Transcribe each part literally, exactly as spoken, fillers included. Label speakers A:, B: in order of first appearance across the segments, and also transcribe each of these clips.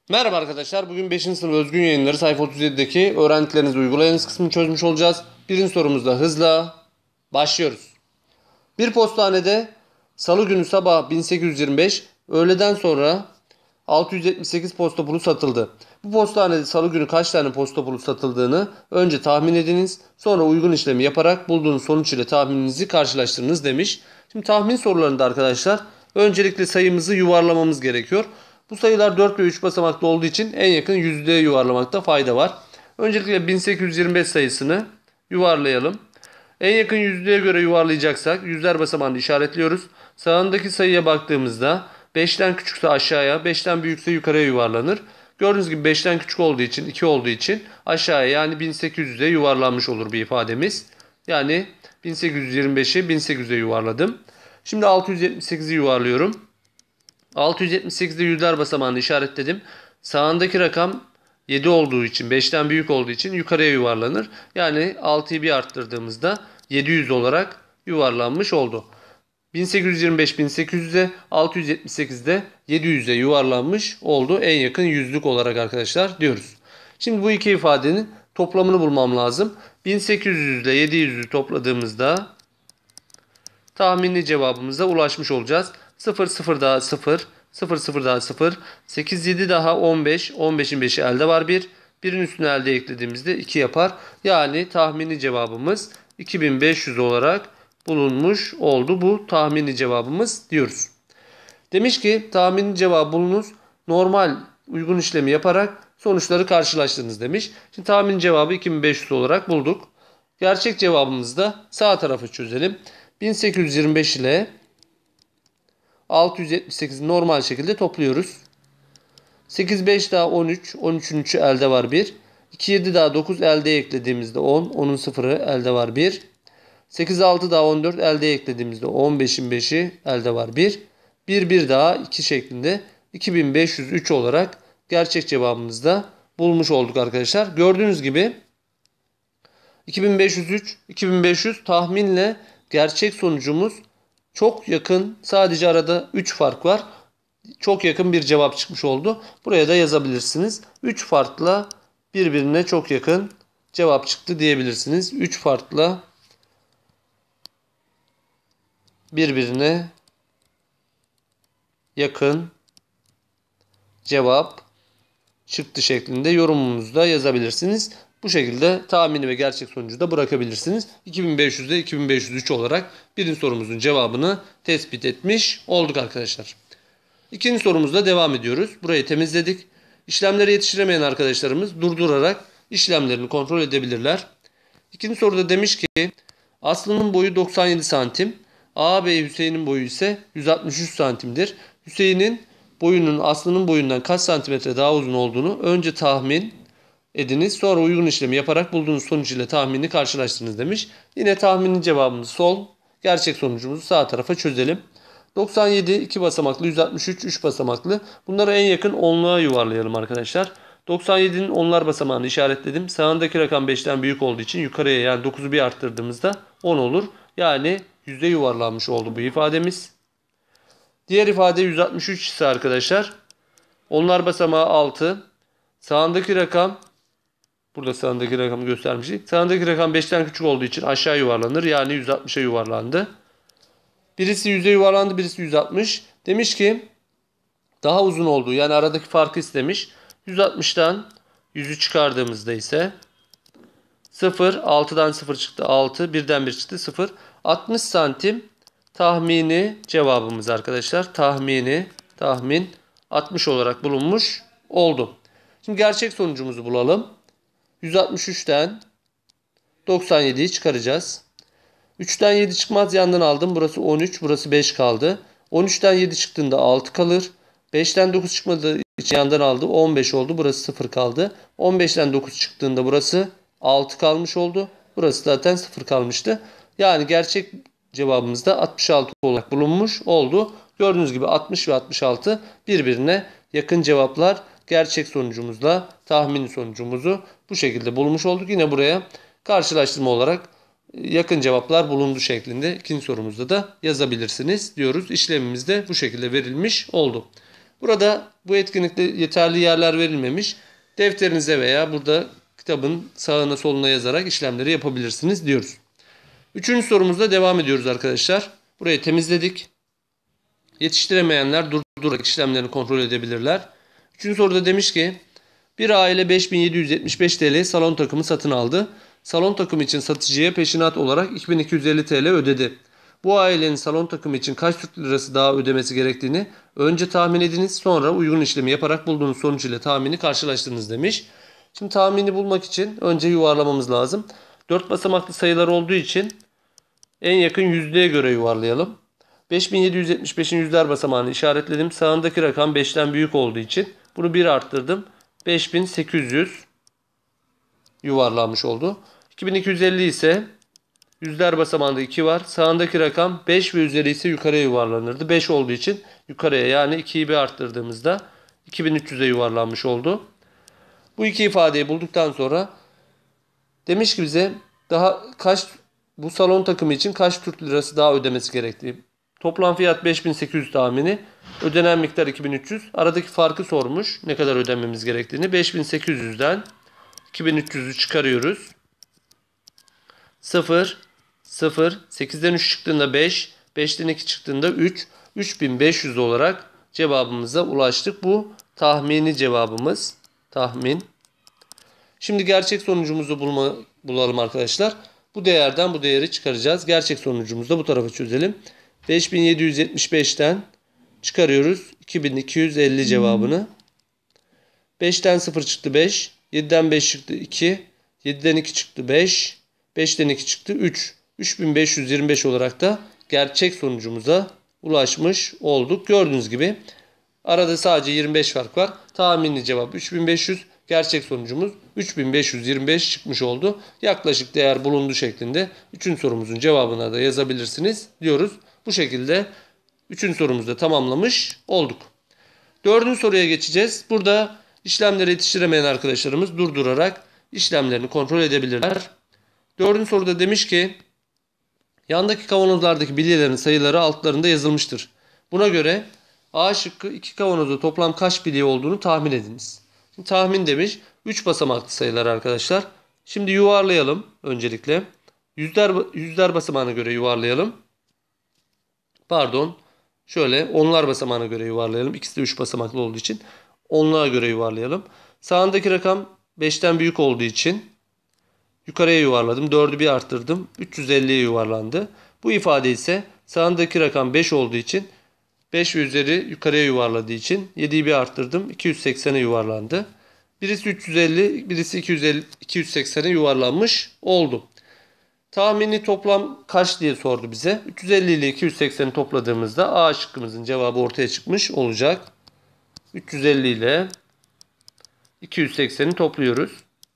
A: Merhaba arkadaşlar. Bugün beşinci sınıf Özgün Yayınları sayfa otuz yedideki öğrendiklerinizi uygulayınız kısmını çözmüş olacağız. Birinci sorumuzda hızla başlıyoruz. Bir postanede salı günü sabah bin sekiz yüz yirmi beş, öğleden sonra altı yüz yetmiş sekiz posta pulu satıldı. Bu postanede salı günü kaç tane posta pulu satıldığını önce tahmin ediniz. Sonra uygun işlemi yaparak bulduğunuz sonuç ile tahmininizi karşılaştırınız demiş. Şimdi tahmin sorularında arkadaşlar öncelikle sayımızı yuvarlamamız gerekiyor. Bu sayılar dört ve üç basamaklı olduğu için en yakın yüzdeye yuvarlamakta fayda var. Öncelikle bin sekiz yüz yirmi beş sayısını yuvarlayalım. En yakın yüzdeye göre yuvarlayacaksak yüzler basamağını işaretliyoruz. Sağındaki sayıya baktığımızda beşten küçükse aşağıya, beşten büyükse yukarıya yuvarlanır. Gördüğünüz gibi beşten küçük olduğu için, iki olduğu için aşağıya yani bin sekiz yüze yuvarlanmış olur bir ifademiz. Yani bin sekiz yüz yirmi beşi bin sekiz yüze yuvarladım. Şimdi altı yüz yetmiş sekizi yuvarlıyorum. altı yüz yetmiş sekizde yüzler basamağını işaretledim. Sağındaki rakam yedi olduğu için, beşten büyük olduğu için yukarıya yuvarlanır. Yani altıyı bir arttırdığımızda yedi yüz olarak yuvarlanmış oldu. bin sekiz yüz yirmi beş bin sekiz yüze, altı yüz yetmiş sekizde yedi yüze yuvarlanmış oldu. En yakın yüzlük olarak arkadaşlar diyoruz. Şimdi bu iki ifadenin toplamını bulmam lazım. bin sekiz yüz ile yedi yüzü topladığımızda tahminli cevabımıza ulaşmış olacağız. sıfır sıfır daha sıfır, sıfır sıfır daha sıfır, sekiz yedi daha on beş, on beşin beşi elde var bir. birin üstüne elde eklediğimizde iki yapar. Yani tahminli cevabımız iki bin beş yüz olarak bulunmuş oldu. Bu tahminli cevabımız diyoruz. Demiş ki tahminli cevabı bulunuz. Normal uygun işlemi yaparak sonuçları karşılaştırınız demiş. Şimdi tahminli cevabı iki bin beş yüz olarak bulduk. Gerçek cevabımızı da sağ tarafı çözelim. bin sekiz yüz yirmi beş ile altı yüz yetmiş sekizi normal şekilde topluyoruz. sekiz beş daha on üç. on üçün üçü elde var bir. iki yedi daha dokuz elde eklediğimizde on. onun sıfırı elde var bir. sekiz altı daha on dört elde eklediğimizde on beşin beşi elde var bir. bir bir daha iki şeklinde iki bin beş yüz üç olarak gerçek cevabımızı da bulmuş olduk arkadaşlar. Gördüğünüz gibi iki bin beş yüz üç, iki bin beş yüz tahminle gerçek sonucumuz çok yakın. Sadece arada üç fark var. Çok yakın bir cevap çıkmış oldu. Buraya da yazabilirsiniz. üç farkla birbirine çok yakın cevap çıktı diyebilirsiniz. üç farkla birbirine yakın cevap çıktı şeklinde yorumunuzu da yazabilirsiniz. Bu şekilde tahmini ve gerçek sonucu da bırakabilirsiniz. iki bin beş yüzde iki bin beş yüz üç olarak birinci sorumuzun cevabını tespit etmiş olduk arkadaşlar. İkinci sorumuzla devam ediyoruz. Burayı temizledik. İşlemlere yetiştiremeyen arkadaşlarımız durdurarak işlemlerini kontrol edebilirler. İkinci soruda demiş ki Aslı'nın boyu doksan yedi santim. Ağabey Hüseyin'in boyu ise yüz altmış üç santimdir. Hüseyin'in boyunun Aslı'nın boyundan kaç santimetre daha uzun olduğunu önce tahmin ediniz. Sonra uygun işlemi yaparak bulduğunuz sonuç ile tahminini karşılaştırınız demiş. Yine tahminin cevabını sol, gerçek sonucumuzu sağ tarafa çözelim. doksan yedi iki basamaklı, yüz altmış üç üç basamaklı. Bunları en yakın onluğa yuvarlayalım arkadaşlar. doksan yedinin onlar basamağını işaretledim. Sağındaki rakam beşten büyük olduğu için yukarıya yani dokuzu bir arttırdığımızda on olur. Yani yüzde yuvarlanmış oldu bu ifademiz. Diğer ifade yüz altmış üç ise arkadaşlar onlar basamağı altı. Sağındaki rakam burada sağındaki rakamı göstermiştik. Sağındaki rakam beşten küçük olduğu için aşağı yuvarlanır. Yani yüz altmışa yuvarlandı. Birisi yüze yuvarlandı, birisi yüz altmış. Demiş ki daha uzun olduğu yani aradaki farkı istemiş. yüz altmıştan yüzü çıkardığımızda ise sıfır, altıdan sıfır çıktı altı, birden bir çıktı sıfır. altmış santim tahmini cevabımız arkadaşlar. Tahmini, tahmin altmış olarak bulunmuş oldu. Şimdi gerçek sonucumuzu bulalım. yüz altmış üçten doksan yediyi çıkaracağız. üçten yedi çıkmaz yandan aldım. Burası on üç, burası beş kaldı. on üçten yedi çıktığında altı kalır. beşten dokuz çıkmadığı için yandan aldı. on beş oldu. Burası sıfır kaldı. on beşten dokuz çıktığında burası altı kalmış oldu. Burası zaten sıfır kalmıştı. Yani gerçek cevabımız da altmış altı olarak bulunmuş oldu. Gördüğünüz gibi altmış ve altmış altı birbirine yakın cevaplar. Gerçek sonucumuzla tahmini sonucumuzu bu şekilde bulmuş olduk. Yine buraya karşılaştırma olarak yakın cevaplar bulundu şeklinde ikinci sorumuzda da yazabilirsiniz diyoruz. İşlemimiz de bu şekilde verilmiş oldu. Burada bu etkinlikte yeterli yerler verilmemiş. Defterinize veya burada kitabın sağına soluna yazarak işlemleri yapabilirsiniz diyoruz. Üçüncü sorumuzda devam ediyoruz arkadaşlar. Burayı temizledik. Yetiştiremeyenler durdurarak işlemlerini kontrol edebilirler. Üçüncü soruda demiş ki bir aile beş bin yedi yüz yetmiş beş T L salon takımı satın aldı. Salon takımı için satıcıya peşinat olarak iki bin iki yüz elli T L ödedi. Bu ailenin salon takımı için kaç Türk lirası daha ödemesi gerektiğini önce tahmin ediniz, sonra uygun işlemi yaparak bulduğunuz sonuç ile tahmini karşılaştırınız demiş. Şimdi tahmini bulmak için önce yuvarlamamız lazım. dört basamaklı sayılar olduğu için en yakın yüzdeye göre yuvarlayalım. beş bin yedi yüz yetmiş beşin yüzler basamağını işaretledim. Sağındaki rakam beşten büyük olduğu için bunu bir arttırdım. beş bin sekiz yüz yuvarlanmış oldu. iki bin iki yüz elli ise yüzler basamağında iki var. Sağındaki rakam beş ve üzeri ise yukarıya yuvarlanırdı. beş olduğu için yukarıya, yani ikiyi bir arttırdığımızda iki bin üç yüze yuvarlanmış oldu. Bu iki ifadeyi bulduktan sonra demiş ki bize daha kaç bu salon takımı için kaç Türk lirası daha ödemesi gerektiği. Toplam fiyat beş bin sekiz yüz tahmini. Ödenen miktar iki bin üç yüz. Aradaki farkı sormuş. Ne kadar ödememiz gerektiğini. beş bin sekiz yüzden iki bin üç yüzü çıkarıyoruz. sıfır, sıfır. sekizden üç çıktığında beş. beşten iki çıktığında üç. üç bin beş yüz olarak cevabımıza ulaştık. Bu tahmini cevabımız. Tahmin. Şimdi gerçek sonucumuzu bulma, bulalım arkadaşlar. Bu değerden bu değeri çıkaracağız. Gerçek sonucumuzu da bu tarafa çözelim. beş bin yedi yüz yetmiş beşten çıkarıyoruz iki bin iki yüz elli cevabını. beşten sıfır çıktı beş. yediden beş çıktı iki. yediden iki çıktı beş. beşten iki çıktı üç. üç bin beş yüz yirmi beş olarak da gerçek sonucumuza ulaşmış olduk. Gördüğünüz gibi arada sadece yirmi beş fark var. Tahmini cevap üç bin beş yüz. Gerçek sonucumuz üç bin beş yüz yirmi beş çıkmış oldu. Yaklaşık değer bulundu şeklinde üçüncü sorumuzun cevabına da yazabilirsiniz diyoruz. Bu şekilde üçüncü sorumuzu da tamamlamış olduk. Dördüncü soruya geçeceğiz. Burada işlemleri yetiştiremeyen arkadaşlarımız durdurarak işlemlerini kontrol edebilirler. Dördüncü soruda demiş ki yandaki kavanozlardaki bilyelerin sayıları altlarında yazılmıştır. Buna göre A şıkkı iki kavanozda toplam kaç bilye olduğunu tahmin ediniz. Şimdi tahmin demiş. üç basamaklı sayılar arkadaşlar. Şimdi yuvarlayalım öncelikle. Yüzler, yüzler basamağına göre yuvarlayalım. Pardon. Şöyle onlar basamağına göre yuvarlayalım. İkisi de üç basamaklı olduğu için onluğa göre yuvarlayalım. Sağındaki rakam beşten büyük olduğu için yukarıya yuvarladım. dördü bir arttırdım. üç yüz elliye yuvarlandı. Bu ifade ise sağındaki rakam beş olduğu için beş ve üzeri yukarıya yuvarladığı için yediyi bir arttırdım. iki yüz seksene yuvarlandı. Birisi üç yüz elli, birisi iki yüz elli, iki yüz seksene yuvarlanmış oldu. Tahmini toplam kaç diye sordu bize. üç yüz elli ile iki yüz sekseni topladığımızda A şıkkımızın cevabı ortaya çıkmış olacak. üç yüz elli ile iki yüz sekseni topluyoruz.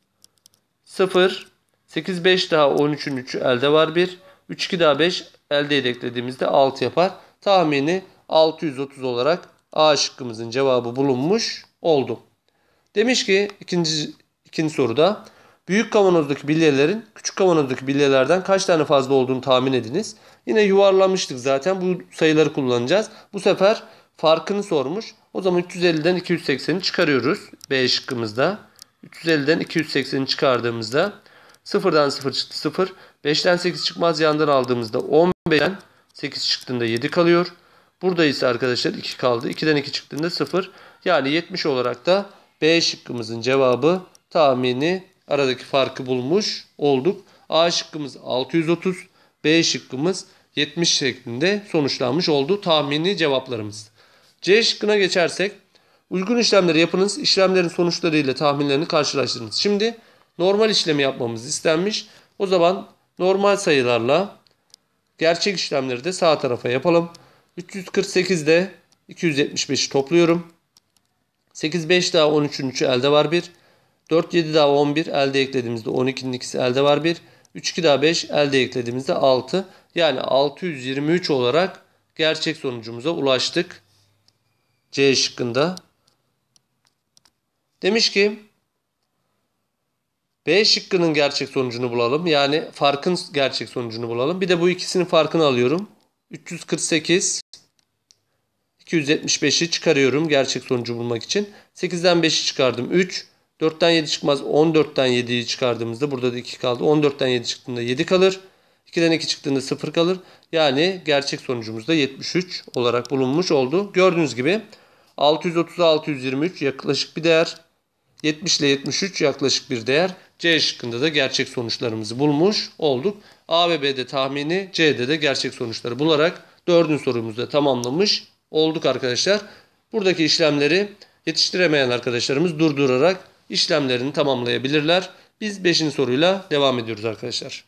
A: sıfır, sekiz, beş daha on üçün üçü elde var bir. üç, iki daha beş elde eklediğimizde altı yapar. Tahmini altı yüz otuz olarak A şıkkımızın cevabı bulunmuş oldu. Demiş ki ikinci, ikinci soruda büyük kavanozdaki bilyelerin küçük kavanozdaki bilyelerden kaç tane fazla olduğunu tahmin ediniz. Yine yuvarlamıştık zaten, bu sayıları kullanacağız. Bu sefer farkını sormuş. O zaman üç yüz elliden iki yüz sekseni çıkarıyoruz B şıkkımızda. üç yüz elliden iki yüz sekseni çıkardığımızda sıfırdan sıfır çıktı sıfır. beşten sekiz çıkmaz, yandan aldığımızda on beşten sekiz çıktığında yedi kalıyor. Burada ise arkadaşlar iki kaldı. ikiden iki çıktığında sıfır. Yani yetmiş olarak da B şıkkımızın cevabı tahmini aradaki farkı bulmuş olduk. A şıkkımız altı yüz otuz, B şıkkımız yetmiş şeklinde sonuçlanmış oldu tahmini cevaplarımız. C şıkkına geçersek uygun işlemleri yapınız. İşlemlerin sonuçlarıyla tahminlerini karşılaştırınız. Şimdi normal işlemi yapmamız istenmiş. O zaman normal sayılarla gerçek işlemleri de sağ tarafa yapalım. üç yüz kırk sekizde iki yüz yetmiş beşi topluyorum. sekiz, beş daha on üçün üçü elde var bir. dört, yedi daha on bir elde eklediğimizde on ikinin ikisi elde var bir. üç, iki daha beş elde eklediğimizde altı. Yani altı yüz yirmi üç olarak gerçek sonucumuza ulaştık. C şıkkında. Demiş ki B şıkkının gerçek sonucunu bulalım. Yani farkın gerçek sonucunu bulalım. Bir de bu ikisinin farkını alıyorum. üç yüz kırk sekiz iki yüz yetmiş beşi çıkarıyorum gerçek sonucu bulmak için. sekizden beşi çıkardım üç. dörtten yedi çıkmaz. on dörtten yediyi çıkardığımızda burada da iki kaldı. on dörtten yedi çıktığında yedi kalır. ikiden iki çıktığında sıfır kalır. Yani gerçek sonucumuz da yetmiş üç olarak bulunmuş oldu. Gördüğünüz gibi altı yüz otuza altı yüz yirmi üç yaklaşık bir değer. yetmiş ile yetmiş üç yaklaşık bir değer. C şıkkında da gerçek sonuçlarımızı bulmuş olduk. A ve B'de tahmini, C'de de gerçek sonuçları bularak dördüncü sorumuzu da tamamlamış olduk arkadaşlar. Buradaki işlemleri yetiştiremeyen arkadaşlarımız durdurarak işlemlerini tamamlayabilirler. Biz beşinci soruyla devam ediyoruz arkadaşlar.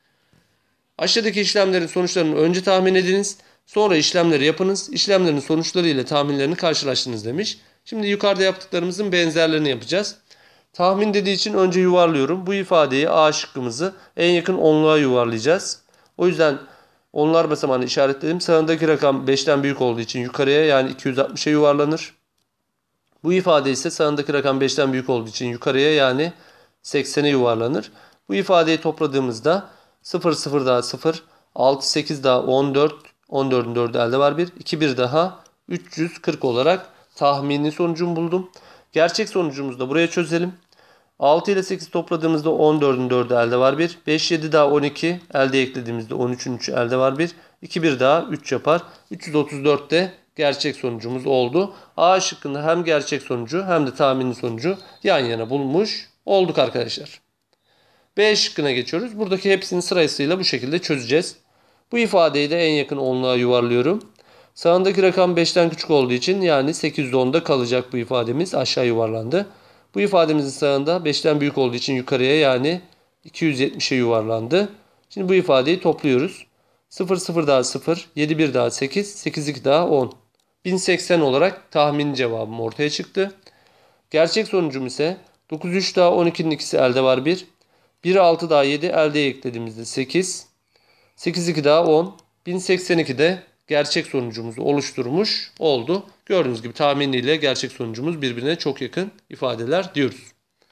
A: Aşağıdaki işlemlerin sonuçlarını önce tahmin ediniz. Sonra işlemleri yapınız. İşlemlerin sonuçları ile tahminlerini karşılaştırınız demiş. Şimdi yukarıda yaptıklarımızın benzerlerini yapacağız. Tahmin dediği için önce yuvarlıyorum. Bu ifadeyi A şıkkımızı en yakın onluğa yuvarlayacağız. O yüzden onlar basamağını işaretledim. Sağındaki rakam beşten büyük olduğu için yukarıya yani iki yüz altmışa yuvarlanır. Bu ifade ise sağındaki rakam beşten büyük olduğu için yukarıya yani seksene yuvarlanır. Bu ifadeyi topladığımızda sıfır sıfır daha sıfır, altı sekiz daha on dört, on dördün dördü elde var bir, iki bir daha üç yüz kırk olarak tahmini sonucumu buldum. Gerçek sonucumuzu da buraya çözelim. altı ile sekiz topladığımızda on dördün dördü elde var bir. beş yedi daha on iki elde eklediğimizde on üçün üçü elde var bir. iki bir daha üç yapar. üç yüz otuz dört de gerçek sonucumuz oldu. A şıkkında hem gerçek sonucu hem de tahmini sonucu yan yana bulmuş olduk arkadaşlar. B şıkkına geçiyoruz. Buradaki hepsini sırasıyla bu şekilde çözeceğiz. Bu ifadeyi de en yakın onluğa yuvarlıyorum. Sağındaki rakam beşten küçük olduğu için yani sekiz yüz onda kalacak bu ifademiz. Aşağı yuvarlandı. Bu ifademizin sağında beşten büyük olduğu için yukarıya yani iki yüz yetmişe yuvarlandı. Şimdi bu ifadeyi topluyoruz. sıfır sıfır daha sıfır, yedi bir daha sekiz, sekiz iki daha on. bin seksen olarak tahmin cevabım ortaya çıktı. Gerçek sonucum ise dokuz üç daha on ikinin ikisi elde var bir. bir altı daha yedi elde eklediğimizde sekiz. sekiz iki daha on. bin seksen iki de gerçek sonucumuzu oluşturmuş oldu. Gördüğünüz gibi tahminiyle gerçek sonucumuz birbirine çok yakın ifadeler diyoruz.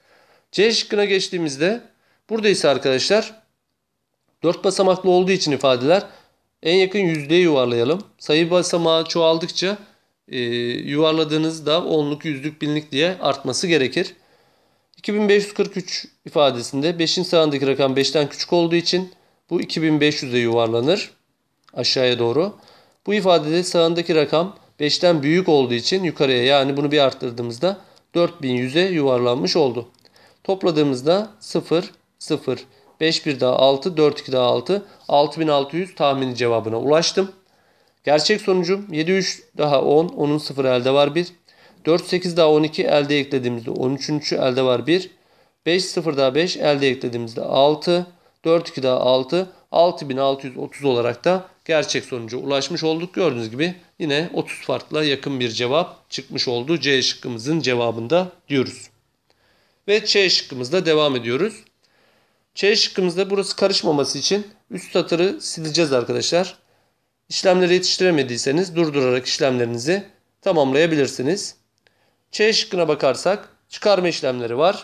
A: C şıkkına geçtiğimizde burada ise arkadaşlar dört basamaklı olduğu için ifadeler en yakın yüzdeye yuvarlayalım. Sayı basamağı çoğaldıkça e, yuvarladığınızda onluk, yüzlük, binlik diye artması gerekir. iki bin beş yüz kırk üç ifadesinde beşin sağındaki rakam beşten küçük olduğu için bu iki bin beş yüze yuvarlanır aşağıya doğru. Bu ifadede sağındaki rakam beşten büyük olduğu için yukarıya yani bunu bir arttırdığımızda dört bin yüze yuvarlanmış oldu. Topladığımızda sıfır, sıfır, beş bir daha altı, dört iki daha altı, altı bin altı yüz tahmini cevabına ulaştım. Gerçek sonucum yedi üç daha on, onun sıfır elde var bir. dört sekiz daha on iki elde eklediğimizde on üçün üçü elde var bir. beş sıfır daha beş elde eklediğimizde altı. dört iki daha altı. altı bin altı yüz otuz olarak da gerçek sonuca ulaşmış olduk. Gördüğünüz gibi yine otuz farkla yakın bir cevap çıkmış oldu. C şıkkımızın cevabında diyoruz. Ve C şıkkımızda devam ediyoruz. C şıkkımızda burası karışmaması için üst satırı sileceğiz arkadaşlar. İşlemleri yetiştiremediyseniz durdurarak işlemlerinizi tamamlayabilirsiniz. C şıkkına bakarsak çıkarma işlemleri var.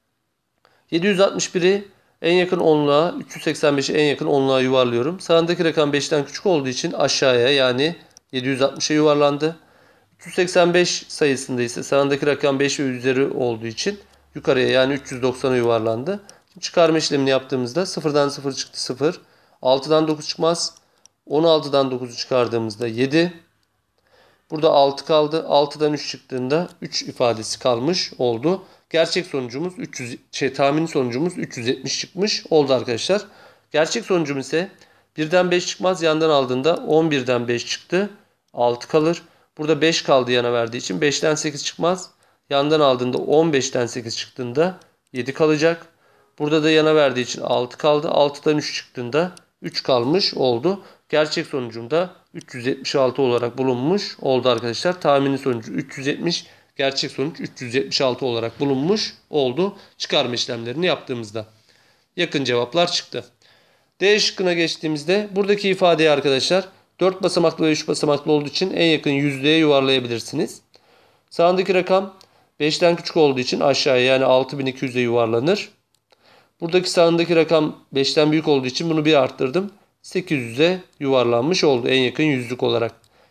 A: yedi yüz altmış biri en yakın onluğa, üç yüz seksen beşi en yakın onluğa yuvarlıyorum. Sağındaki rakam beşten küçük olduğu için aşağıya yani yedi yüz altmışa yuvarlandı. üç yüz seksen beş sayısında ise sağındaki rakam beş ve üzeri olduğu için yukarıya yani üç yüz doksana yuvarlandı. Şimdi çıkarma işlemini yaptığımızda sıfırdan sıfır çıktı sıfır. altıdan dokuz çıkmaz. on altıdan dokuzu çıkardığımızda yedi. Burada altı kaldı. altıdan üç çıktığında üç ifadesi kalmış oldu. Gerçek sonucumuz üç yüz şey tahmini sonucumuz üç yüz yetmiş çıkmış oldu arkadaşlar. Gerçek sonucum ise birden beş çıkmaz. Yandan aldığında on birden beş çıktı. altı kalır. Burada beş kaldı yana verdiği için beşten sekiz çıkmaz. Yandan aldığında on beşten sekiz çıktığında yedi kalacak. Burada da yana verdiği için altı kaldı. altıdan üç çıktığında üç kalmış oldu. Gerçek sonucum da üç yüz yetmiş altı olarak bulunmuş oldu arkadaşlar. Tahmini sonucu üç yüz yetmiş, gerçek sonuç üç yüz yetmiş altı olarak bulunmuş oldu. Çıkarma işlemlerini yaptığımızda. Yakın cevaplar çıktı. D şıkkına geçtiğimizde buradaki ifadeyi arkadaşlar dört basamaklı ve üç basamaklı olduğu için en yakın yüzdeye yuvarlayabilirsiniz. Sağındaki rakam beşten küçük olduğu için aşağıya yani altı bin iki yüze yuvarlanır. Buradaki sağındaki rakam beşten büyük olduğu için bunu bir arttırdım. sekiz yüze yuvarlanmış oldu en yakın yüzlük olarak.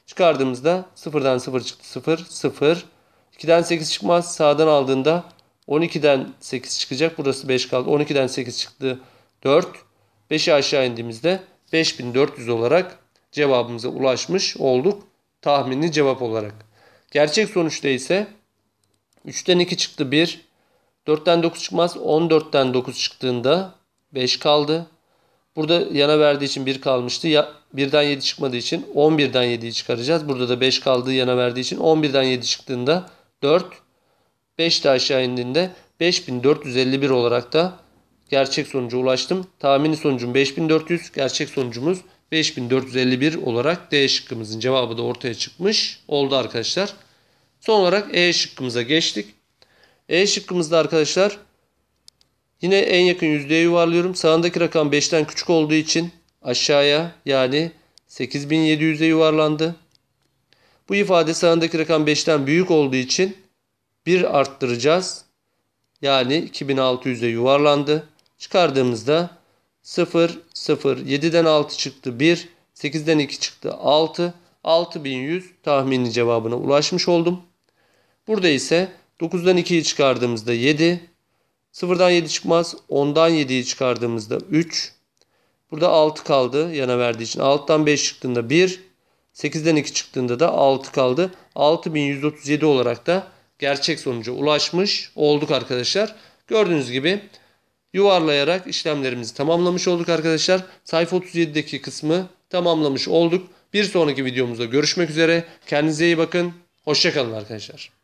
A: Çıkardığımızda sıfırdan sıfır çıktı. sıfır, sıfır. ikiden sekiz çıkmaz. Sağdan aldığında on ikiden sekiz çıkacak. Burası beş kaldı. on ikiden sekiz çıktı. dört. beşi aşağı indiğimizde beş bin dört yüz olarak cevabımıza ulaşmış olduk. Tahmini cevap olarak. Gerçek sonuçta ise üçten iki çıktı bir. dörtten dokuz çıkmaz. on dörtten dokuz çıktığında beş kaldı. Burada yana verdiği için bir kalmıştı. Ya birden yedi çıkmadığı için on birden yediyi çıkaracağız. Burada da beş kaldığı yana verdiği için on birden yedi çıktığında dört. beş de aşağı indiğinde beş bin dört yüz elli bir olarak da gerçek sonuca ulaştım. Tahmini sonucum beş bin dört yüz. Gerçek sonucumuz beş bin dört yüz elli bir olarak D şıkkımızın cevabı da ortaya çıkmış oldu arkadaşlar. Son olarak E şıkkımıza geçtik. E şıkkımızda arkadaşlar yine en yakın yüzdeye yuvarlıyorum. Sağındaki rakam beşten küçük olduğu için aşağıya, yani sekiz bin yedi yüze yuvarlandı. Bu ifade sağındaki rakam beşten büyük olduğu için bir arttıracağız. Yani iki bin altı yüze yuvarlandı. Çıkardığımızda sıfır, sıfır, yediden altı çıktı bir, sekizden iki çıktı altı, altı bin yüz tahmini cevabına ulaşmış oldum. Burada ise dokuzdan ikiyi çıkardığımızda yedi, sıfırdan yedi çıkmaz, ondan yediyi çıkardığımızda üç, burada altı kaldı yana verdiği için, altıdan beş çıktığında bir, sekizden iki çıktığında da altı kaldı. altı bin yüz otuz yedi olarak da gerçek sonuca ulaşmış olduk arkadaşlar. Gördüğünüz gibi yuvarlayarak işlemlerimizi tamamlamış olduk arkadaşlar. Sayfa otuz yedideki kısmı tamamlamış olduk. Bir sonraki videomuzda görüşmek üzere. Kendinize iyi bakın. Hoşça kalın arkadaşlar.